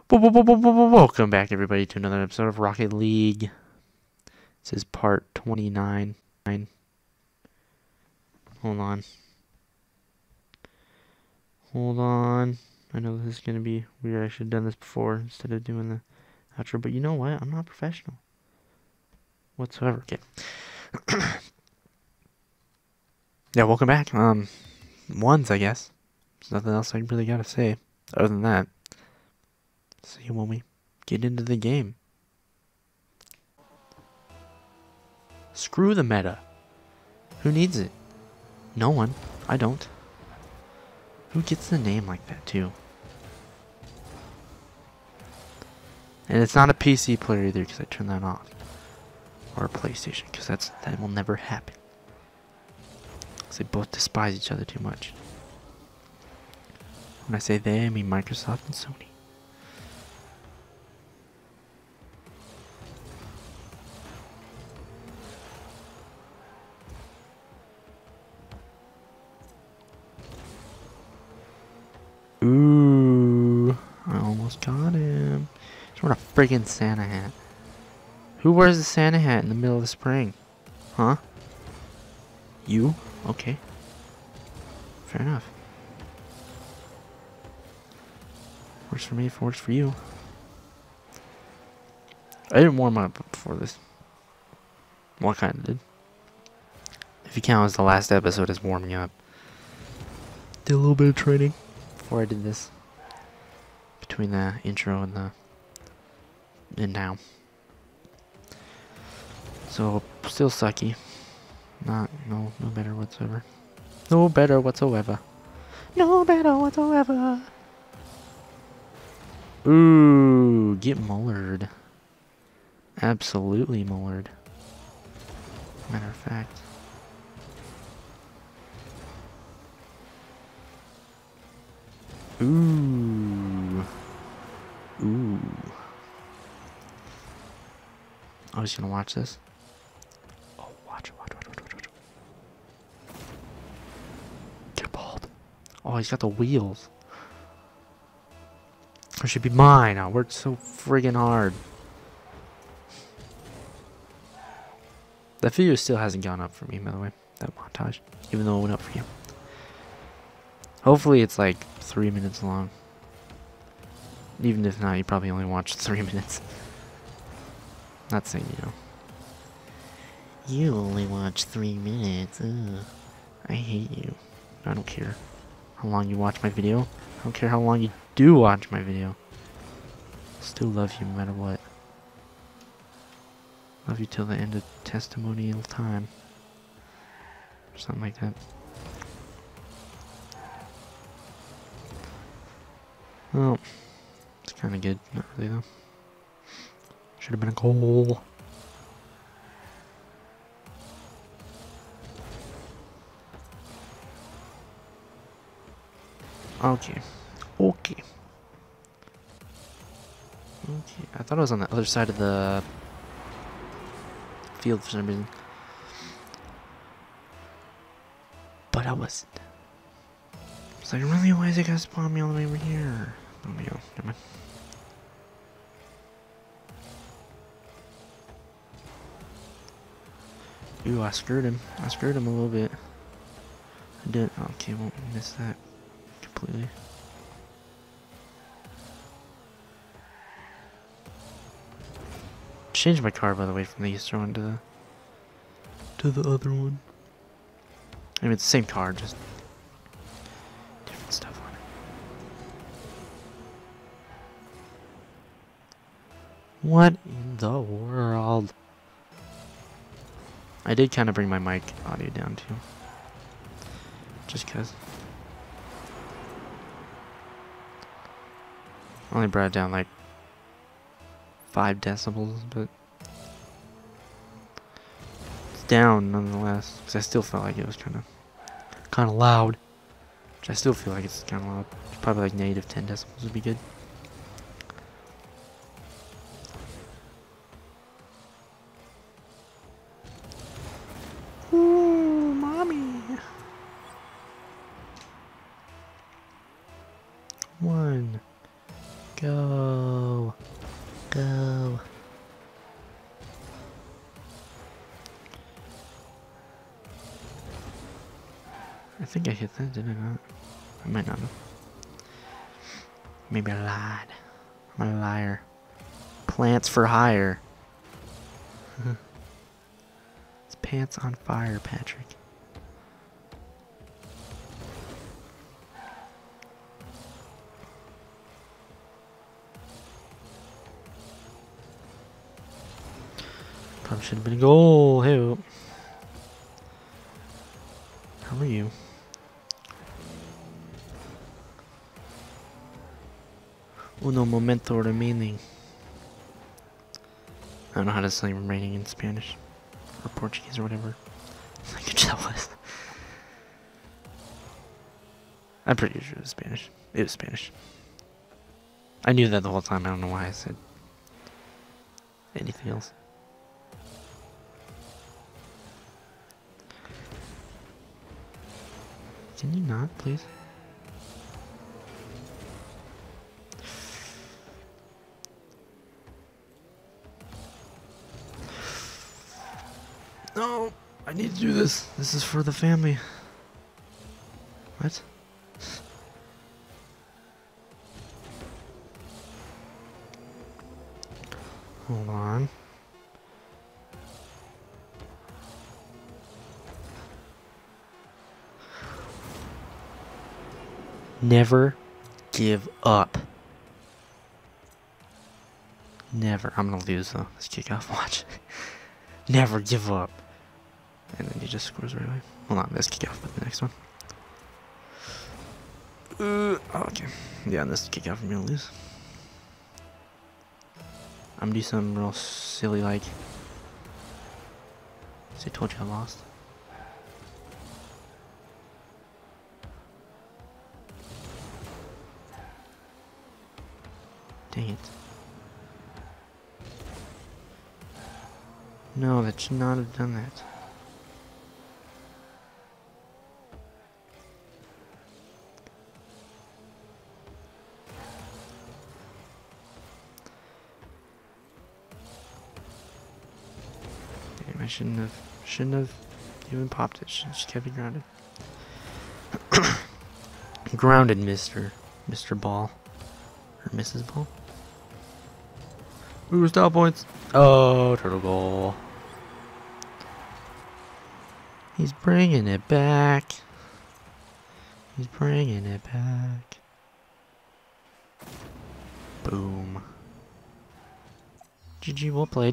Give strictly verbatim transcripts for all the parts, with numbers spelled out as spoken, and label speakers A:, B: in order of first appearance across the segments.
A: Welcome back, everybody, to another episode of Rocket League. This is part twenty-nine. Hold on. Hold on. I know this is going to be weird. I should have done this before instead of doing the outro. But you know what? I'm not professional whatsoever. Okay. Yeah, welcome back. Um, ones, I guess. There's nothing else I really got to say other than that. See you when we get into the game. Screw the meta. Who needs it? No one. I don't. Who gets the name like that too? And it's not a P C player either because I turned that off. Or a PlayStation because that's that will never happen. Because they both despise each other too much. When I say they, I mean Microsoft and Sony. Ooh, I almost got him. Just want a friggin' Santa hat. Who wears a Santa hat in the middle of the spring? Huh? You? Okay. Fair enough. Works for me if it works for you. I didn't warm up before this. Well, I kind of did. If you count as the last episode as warming up. Did a little bit of training before I did this. Between the intro and the and now. So still sucky. Not no no better whatsoever. No better whatsoever. No better whatsoever. Ooh, get mullered. Absolutely mullered. Matter of fact. Ooh. Ooh. I was gonna watch this. Oh, watch it, watch, watch, watch, watch, watch. Get bald. Oh, he's got the wheels. It should be mine. I worked so friggin' hard. That video still hasn't gone up for me, by the way. That montage. Even though it went up for you. Hopefully it's like three minutes long. Even if not, you probably only watched three minutes. Not saying, you know. You only watch three minutes. Ugh. I hate you. I don't care how long you watch my video. I don't care how long you do watch my video. Still love you no matter what. Love you till the end of testimonial time. Or something like that. Well, it's kind of good. Not really, though. Should have been a goal. Okay. Okay. Okay. I thought it was on the other side of the field for some reason. But I wasn't. It's like, really, why is it gonna spawn me all the way over here? Oh my god, never mind. Ooh, I screwed him. I screwed him a little bit. I did. Okay, won't miss that completely. Changed my car, by the way, from the Easter one to the to the other one. I mean, it's the same car, just different stuff on it. What in the world? I did kind of bring my mic audio down too. Just because. I only brought it down like five decibels, but it's down nonetheless. Because I still felt like it was kind of kind of loud. Which I still feel like it's kind of loud. Probably like negative ten decibels would be good. Ooh, mommy. One. Go. Go. I think I hit that, did I not? I might not have. Maybe I lied. I'm a liar. Plants for hire. It's pants on fire, Patrick. Probably should have been a goal. Hey, how are you? Uno momento remaining. I don't know how to say remaining in Spanish or Portuguese or whatever language that was. I'm pretty sure it was Spanish. It was Spanish. I knew that the whole time. I don't know why I said anything else. Can you not, please? No, I need to do this. This is for the family. What? Hold on. Never give up. Never. I'm gonna lose though. This kickoff. Watch. Never give up. And then he just scores right away. Well, not this kickoff, but the next one. Uh, oh, okay. Yeah, and this kickoff I'm gonna lose. I'm gonna do something real silly like. See, I told you I lost. Dang it. No, that should not have done that. Damn, I shouldn't have, shouldn't have even popped it. Should just kept it grounded. Grounded, Mister Mister Ball. Or Missus Ball. Ooh, stop points. Oh, turtle goal. He's bringing it back. He's bringing it back. Boom. G G, well played.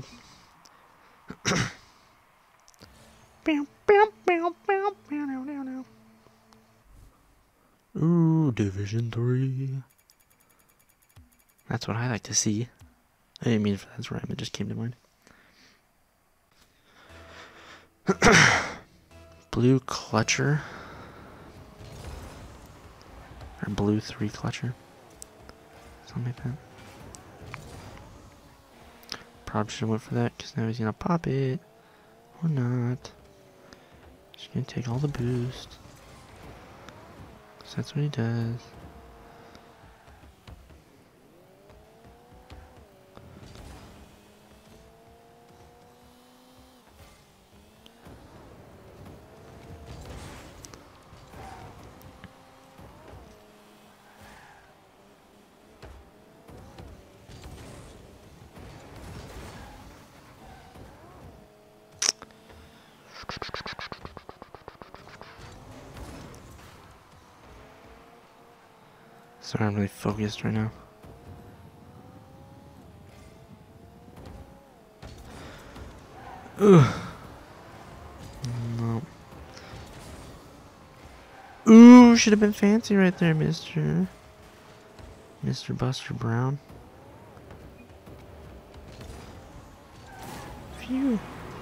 A: Ooh, Division three. That's what I like to see. I didn't mean for that rhyme, it just came to mind. Blue clutcher. Or blue three clutcher. Something like that. Probably should have went for that because now he's gonna pop it. Or not. Just gonna take all the boost. Because that's what he does. Sorry, I'm really focused right now. Ugh. No. Ooh, should have been fancy right there, Mister Mister Buster Brown. Phew.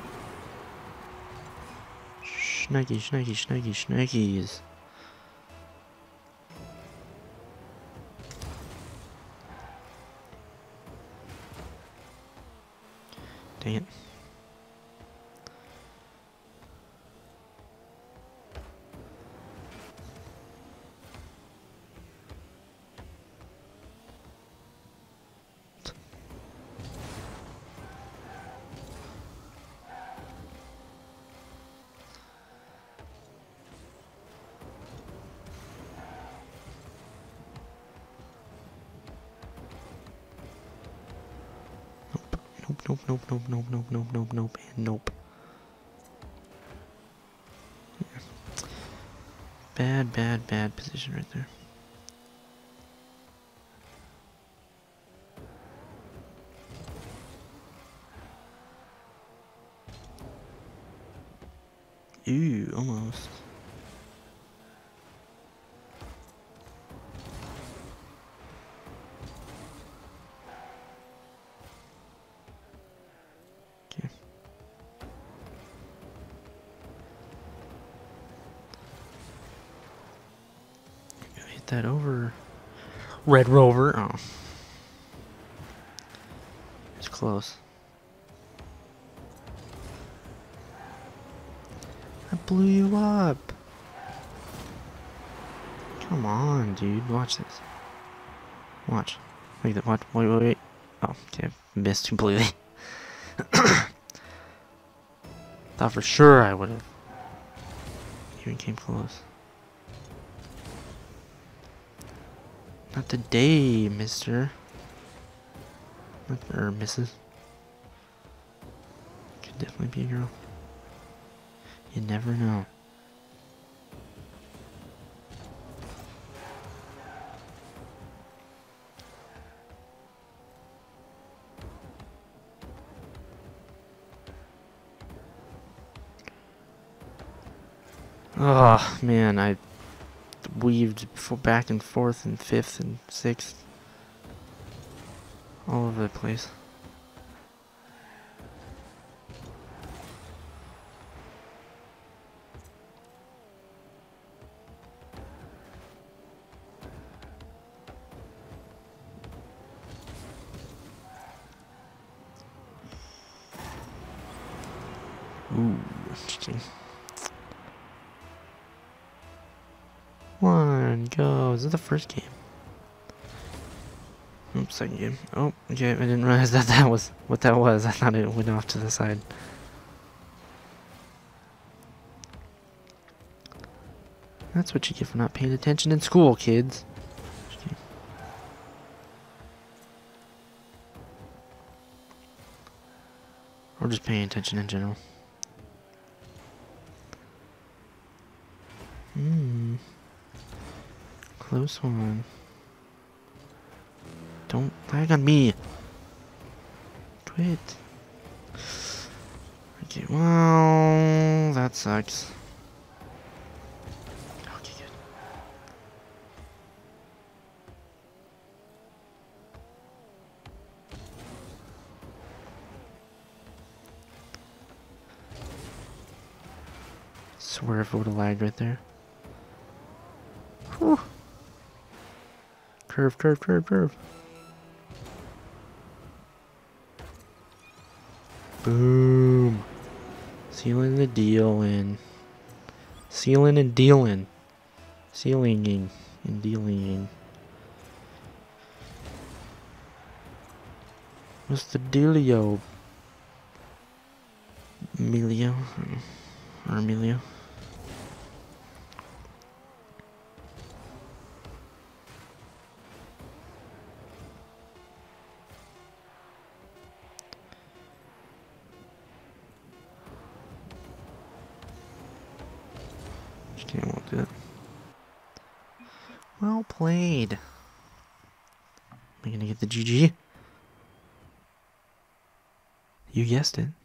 A: Schnikey, schnikey, schnikey, schnikies. Dang it. Nope, nope, nope, nope, nope, nope, nope, nope, and nope. Yeah. Bad, bad, bad position right there. Ooh, almost. Okay. Hit that over. Red Rover. Oh. It's close. I blew you up. Come on, dude. Watch this. Watch. Wait, watch. Wait, wait, wait. Oh, okay. Missed completely. Thought for sure I would have. Even came close. Not today, mister. Not, or missus Could definitely be a girl. You never know. Oh man, I weaved back and forth and fifth and sixth, all over the place. Ooh, interesting. One, go. Is it the first game? Oops, second game. Oh, okay, I didn't realize that that was what that was. I thought it went off to the side. That's what you get for not paying attention in school, kids. Okay. Or just paying attention in general. Hmm. Close one. Don't lag on me. Quit. Okay, well, that sucks. Okay, good. Swear if it would have lagged right there. Whew. Curve, curve, curve, curve. Boom. Sealing the deal in. Sealing and dealing. Sealing and dealing. What's the dealio? Emilio? Or Emilio? Okay, won't do it. Well played. Am I gonna get the G G? You guessed it.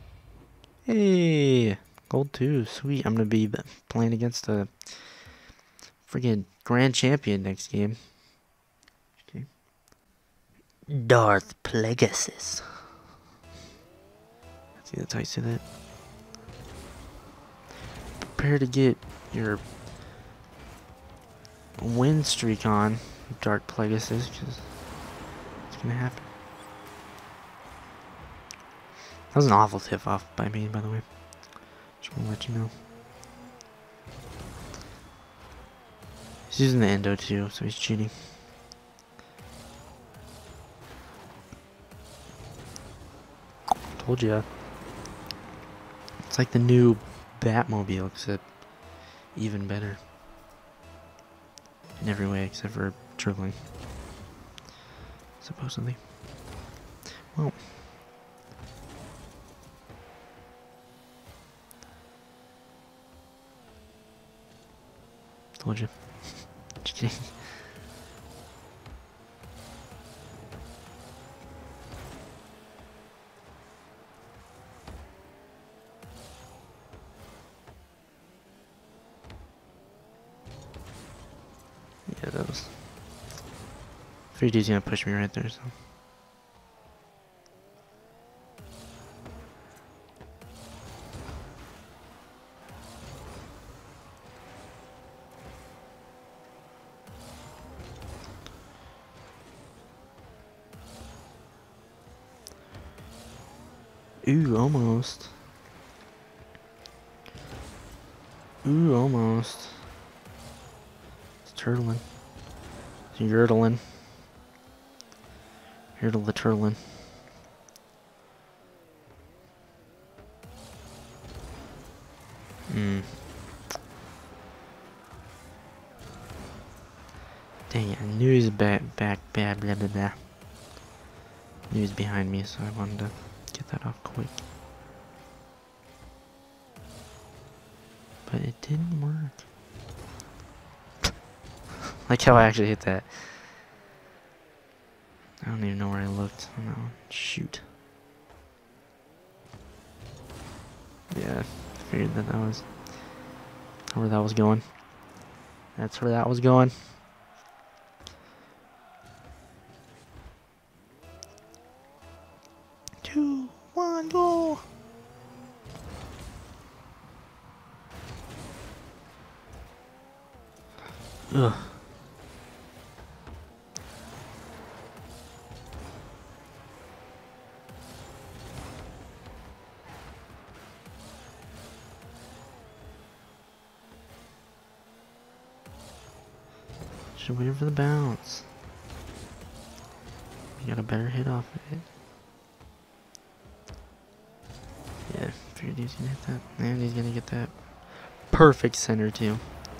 A: Hey, gold two, sweet. I'm gonna be playing against a friggin' grand champion next game. Okay. Darth Plagueis. See, that's how you say that. Prepare to get your win streak on, Darth Plagueis, because it's gonna happen. That was an awful tip off by me, by the way. Just want to let you know. He's using the endo too, so he's cheating. Told ya. It's like the new Batmobile, except even better. In every way, except for dribbling. Supposedly. Well. Told you. Just kidding. Yeah, that was... three D's gonna push me right there, so... Ooh, almost. Ooh, almost. It's turtling. It's yurtling. Yurtle the turtling. Hmm. Dang it, I knew he was back, back, bad, blah, blah, blah. Knew he was behind me, so I wanted to get that off quick. But it didn't work. Like how I actually hit that. I don't even know where I looked on that one. Shoot. Yeah, I figured that that was where that was going. That's where that was going. Two, one, go! Ugh. Should wait for the bounce. You got a better hit off of it. Yeah, figured he's gonna hit that. And he's gonna get that perfect center too.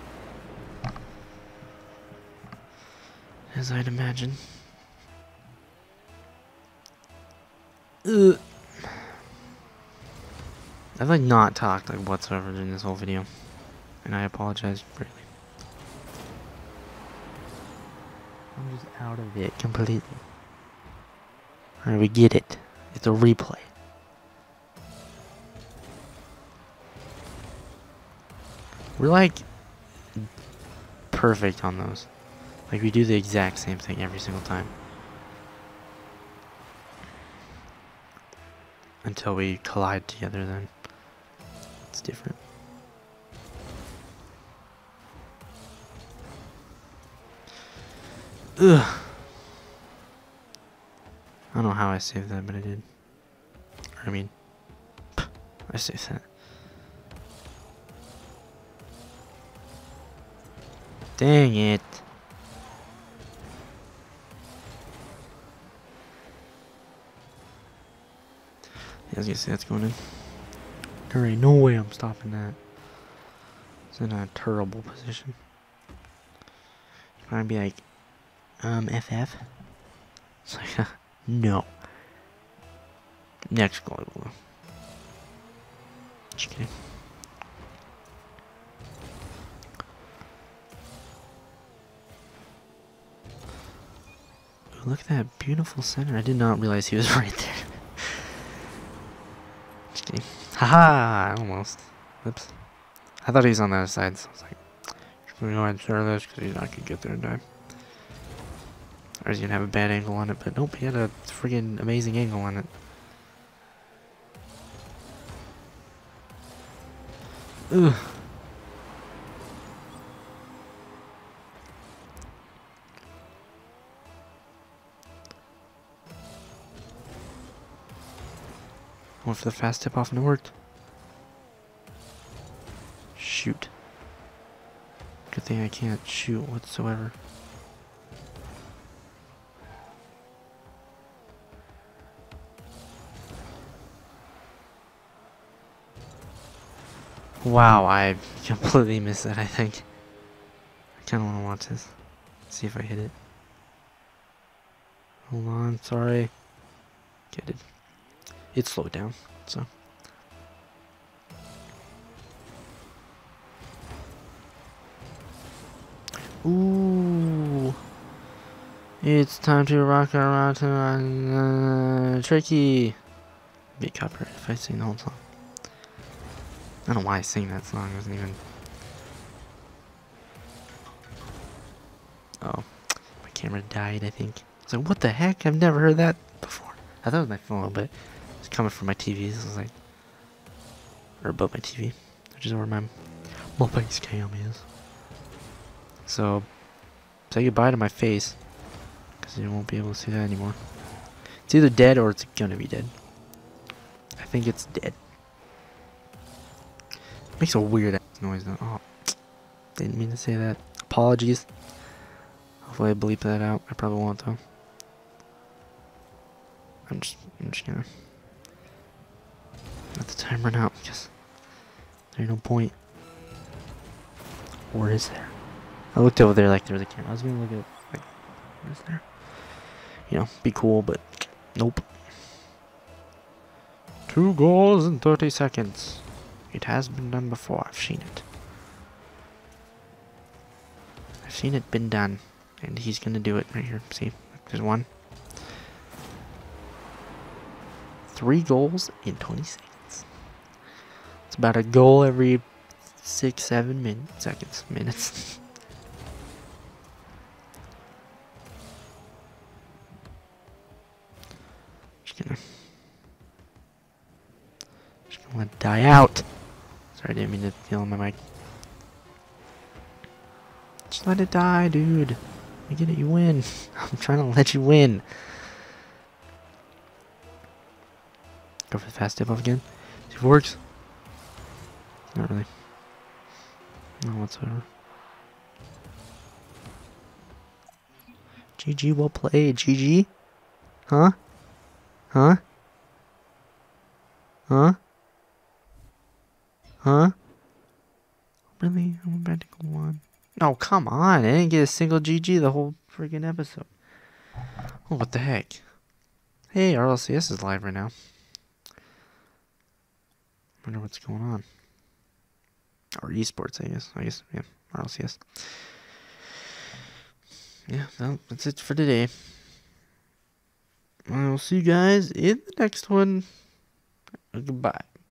A: As I'd imagine. Ugh. I've like not talked like whatsoever in this whole video. And I apologize greatly. I'm just out of it completely. Alright, we get it. It's a replay. We're like perfect on those. Like we do the exact same thing every single time. Until we collide together, then it's different. Ugh. I don't know how I saved that, but I did. I mean, I saved that. Dang it. Yeah, I was gonna say that's going in. There ain't no way I'm stopping that. It's in a terrible position. I'd be like, um, F F? It's like, no. Next goal, I will. Just kidding. Ooh, look at that beautiful center. I did not realize he was right there. Just kidding. Haha! Almost. Oops. I thought he was on the other side, so I was like, I'm gonna go ahead and start this because he's not gonna get there in time. Or he's gonna have a bad angle on it, but nope, he had a friggin' amazing angle on it. Ugh. Went for the fast tip off and it worked. Shoot. Good thing I can't shoot whatsoever. Wow, I completely missed that, I think. I kinda wanna watch this. See if I hit it. Hold on, sorry. Get it. It slowed down, so. Ooh. It's time to rock around to uh, tricky. Get copyrighted if I sing the whole song. I don't know why I sing that song. It wasn't even. Oh, my camera died. I think. I was like, what the heck? I've never heard that before. I thought it was my phone, but it's coming from my T V. This is like, or above my T V, which is where my my face cam is. So, say goodbye to my face, because you won't be able to see that anymore. It's either dead or it's gonna be dead. I think it's dead. Makes a weird noise though. Oh, didn't mean to say that. Apologies. Hopefully I bleep that out. I probably won't though. I'm just, I'm just gonna let the time run out because there's no point. Or is there? I looked over there like there was a camera. I was gonna look at like, what is there? You know, be cool, but nope. Two goals in thirty seconds. It has been done before. I've seen it. I've seen it been done. And he's gonna do it right here. See, there's one. Three goals in twenty seconds. It's about a goal every six, seven minutes, seconds, minutes. Just gonna, just gonna let it die out. Sorry, I didn't mean to yell on my mic. Just let it die, dude. You get it, you win. I'm trying to let you win. Go for the fast tip off again. See if it works. Not really. No whatsoever. G G, well played. G G? Huh? Huh? Huh? Huh? Really? I'm about to go on. No, come on. I didn't get a single G G the whole freaking episode. Oh, what the heck? Hey, R L C S is live right now. Wonder what's going on. Or esports, I guess. I guess, yeah. R L C S. Yeah, well, that's it for today. I'll see you guys in the next one. Goodbye.